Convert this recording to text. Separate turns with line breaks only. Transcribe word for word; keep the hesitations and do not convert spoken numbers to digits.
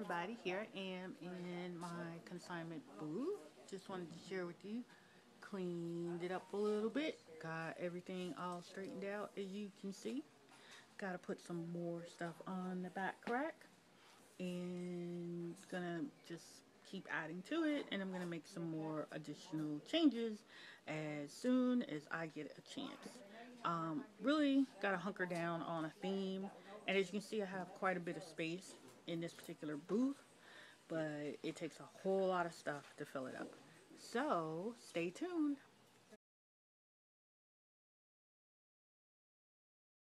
everybody, here I am in my consignment booth. Just wanted to share with you. Cleaned it up a little bit. Got everything all straightened out as you can see. Gotta put some more stuff on the back rack. And gonna just keep adding to it, and I'm gonna make some more additional changes as soon as I get a chance. Um, really gotta hunker down on a theme, and as you can see I have quite a bit of space in this particular booth, but it takes a whole lot of stuff to fill it up. So stay tuned.